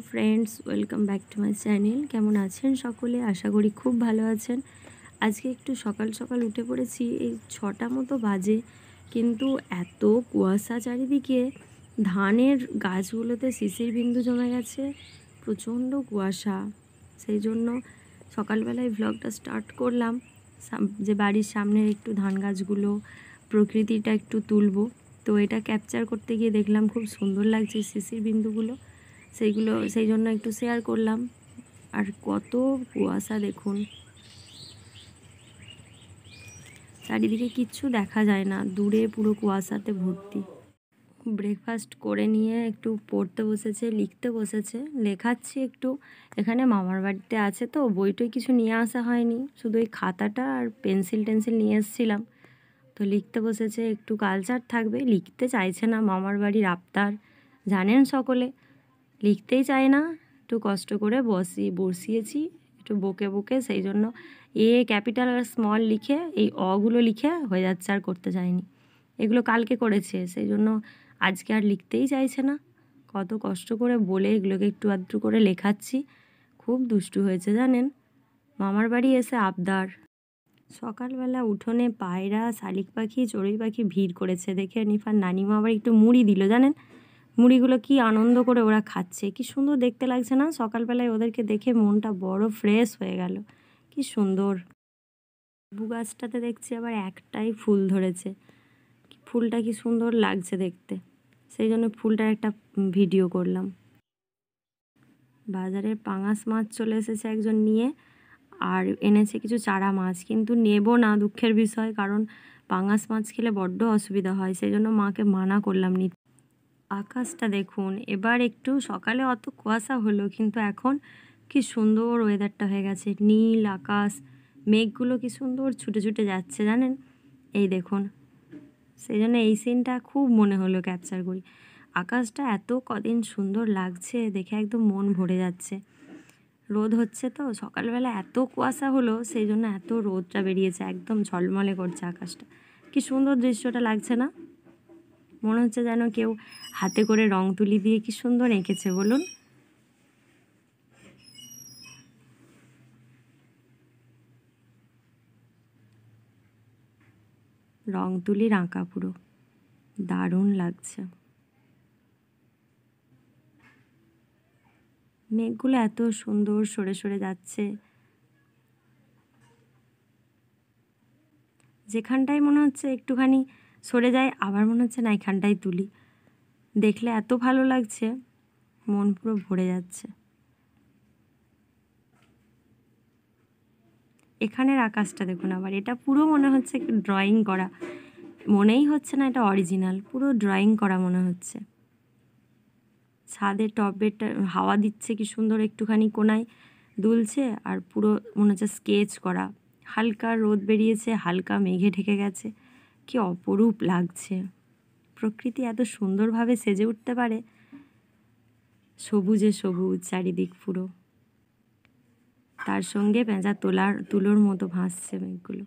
Friends, welcome back to my channel. কেমন আছেন সকলে? আশা করি খুব ভালো আছেন। আজকে একটু সকাল সকাল উঠে পড়েছি, এই 6টা মতো বাজে, কিন্তু এত কুয়াশা চারিদিকে, ধানের গাছগুলোতে শিশির বিন্দু জমে গেছে, প্রচণ্ড কুয়াশা। সেই জন্য সকালবেলায় ভ্লগটা স্টার্ট করলাম যে বাড়ির সামনের একটু ধান গাছগুলো, প্রকৃতিটা একটু তুলবো। তো এটা ক্যাপচার করতে গিয়ে দেখলাম খুব সুন্দর লাগছে শিশির বিন্দুগুলো, সেই জন্য একটু শেয়ার করলাম। আর কত কুয়াশা দেখুন, চারিদিকে কিচ্ছু দেখা যায় না, দূরে পুরো কুয়াশাতে ভর্তি। ব্রেকফাস্ট করে নিয়ে একটু পড়তে বসেছে, লিখতে বসেছে, লেখাচ্ছি একটু। এখানে মামার বাড়িতে আছে তো বইটই কিছু নিয়ে আসা হয়নি, শুধু এই খাতাটা আর পেন্সিল টেন্সিল নিয়ে এসেছিলাম। তো লিখতে বসেছে, একটু কালচার থাকবে, লিখতে চাইছে না, মামার বাড়ির আবদার জানেন সকলে, লিখতেই চায় না। একটু কষ্ট করে বসিয়েছি একটু বকে বকে, সেই জন্য ক্যাপিটাল আর স্মল লিখে এই অগুলো লিখে হয়ে যাচ্ছে, আর করতে চায়নি। এগুলো কালকে করেছে, সেই জন্য আজকে আর লিখতেই চাইছে না। কত কষ্ট করে বলে এগুলোকে একটু আধটু করে লেখাচ্ছি। খুব দুষ্টু হয়েছে জানেন, মামার বাড়ি এসে আবদার। সকালবেলা উঠোনে পায়রা, শালিক পাখি, চড়ুই পাখি ভিড় করেছে দেখে নিফার নানিমা আবার একটু মুড়ি দিল জানেন। মুড়িগুলো কি আনন্দ করে ওরা খাচ্ছে, কি সুন্দর দেখতে লাগছে না? সকালবেলায় ওদেরকে দেখে মনটা বড় ফ্রেশ হয়ে গেল। কি সুন্দর। লেবু গাছটাতে দেখছি আবার একটাই ফুল ধরেছে, ফুলটা কি সুন্দর লাগছে দেখতে, সেই জন্য ফুলটার একটা ভিডিও করলাম। বাজারের পাঙাশ মাছ চলে এসেছে একজন নিয়ে, আর এনেছে কিছু চারা মাছ, কিন্তু নেব না, দুঃখের বিষয়, কারণ পাঙাশ মাছ খেলে বড্ড অসুবিধা হয়, সেই জন্য মাকে মানা করলাম নিতে। আকাশটা দেখুন, এবার একটু সকালে অত কুয়াশা হলো, কিন্তু এখন কি সুন্দর ওয়েদারটা হয়ে গেছে, নীল আকাশ, মেঘগুলো কি সুন্দর ছুটে ছুটে যাচ্ছে জানেন, এই দেখুন। সেই জন্য এই সিনটা খুব মনে হলো ক্যাপচার করি। আকাশটা এত কদিন সুন্দর লাগছে দেখে, একদম মন ভরে যাচ্ছে। রোদ হচ্ছে তো, সকালবেলা এত কুয়াশা হলো, সেই জন্য এত রোদটা বেরিয়েছে, একদম ঝলমলে করছে আকাশটা। কি সুন্দর দৃশ্যটা লাগছে না? মনে হচ্ছে যেন কেউ হাতে করে রং তুলি দিয়ে কি সুন্দর এঁকেছে বলুন। রং তুলির আঁকা, পুরো দারুণ লাগছে। মেঘগুলো এত সুন্দর সরে সরে যাচ্ছে, যেখানটায় মনে হচ্ছে একটুখানি সরে যায়, আবার মনে হচ্ছে না এখানটায় তুলি। দেখলে এত ভালো লাগছে, মন পুরো ভরে যাচ্ছে। এখানের আকাশটা দেখুন, আবার এটা পুরো মনে হচ্ছে একটু ড্রয়িং করা, মনেই হচ্ছে না এটা অরিজিনাল, পুরো ড্রয়িং করা মনে হচ্ছে। ছাদে টবেটা হাওয়া দিচ্ছে কি সুন্দর, একটুখানি কোনায় দুলছে, আর পুরো মনে হচ্ছে স্কেচ করা। হালকা রোদ বেরিয়েছে, হালকা মেঘে ঢেকে গেছে, কি অপরূপ লাগছে। প্রকৃতি এত সুন্দরভাবে সেজে উঠতে পারে, সবুজে সবুজ চারিদিক পুরো, তার সঙ্গে পেঁচা তুলোর মতো ভাসছে মেঘগুলো।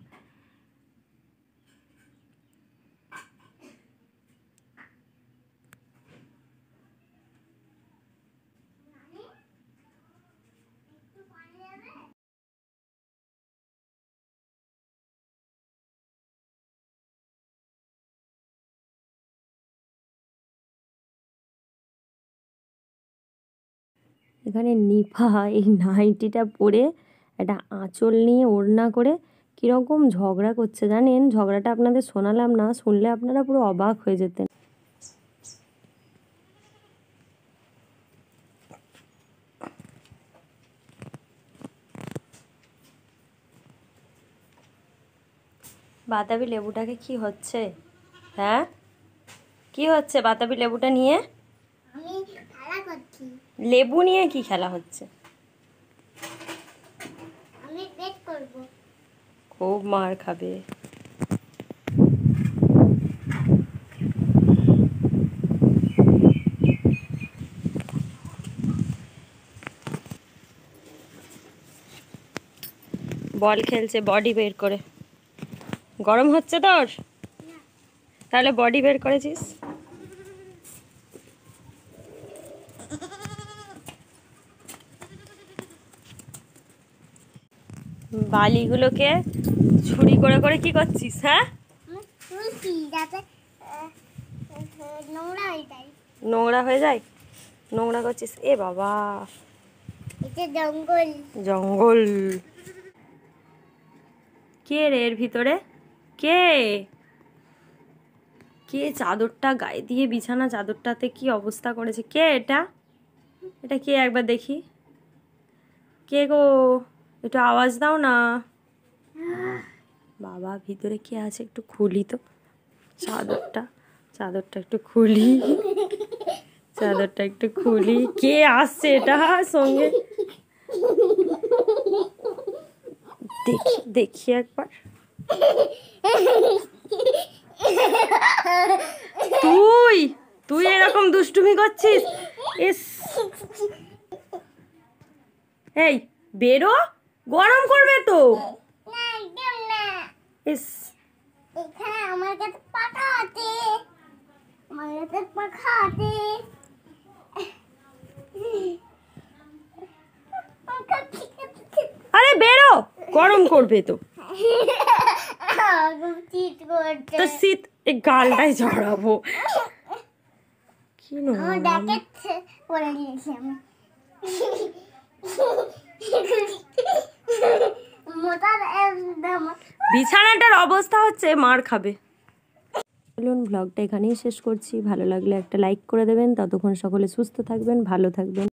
এখানে নিফা এই নাইটিটা পরে একটা আঁচল নিয়ে ওড়না করে কীরকম ঝগড়া করছে জানেন। ঝগড়াটা আপনাদের শোনালাম না, শুনলে আপনারা পুরো অবাক হয়ে যেতেন। বাতাবি লেবুটাকে কি হচ্ছে? হ্যাঁ, কি হচ্ছে বাতাবি লেবুটা নিয়ে? লেবু নিয়ে কি খেলা হচ্ছে? খুব মার খাবে। বল খেলছে বডি বের করে। গরম হচ্ছে তোর? তাহলে বডি বের করেছিস? বালিগুলোকে ছুরি করে করে কি করছিস? হ্যাঁ, নোংরা হয়ে যায়, নোংরা করছিস। এ বাবা, জঙ্গল জঙ্গল। কে রে এর ভিতরে? কে কে চাদরটা গায়ে দিয়ে, বিছানা চাদরটাতে কি অবস্থা করেছে? কে এটা? এটা কে একবার দেখি। কে গো? একটু আওয়াজ দাও না। বাবা, ভিতরে কে আছে? একটু খুলি তো চাদরটা, চাদরটা একটু খুলি, চাদরটা একটু খুলি। কে আসছে এটা সঙ্গে? দেখি দেখি একবার। তুই তুই এরকম দুষ্টুমি করছিস? ইস, এই বেরো, গরম করবে তো। ইস, এখানে আমার কাছে পাখা আছে, আমার কাছে পাখা আছে। আরে বেরো, গরম করবে তো। তো শীত, এই গালটাই ঝরাবো। কি বিছানাটার অবস্থা হচ্ছে, মার খাবে। চলুন, ব্লগটা এখানেই শেষ করছি। ভালো লাগলে একটা লাইক করে দেবেন। ততক্ষণ সকলে সুস্থ থাকবেন, ভালো থাকবেন।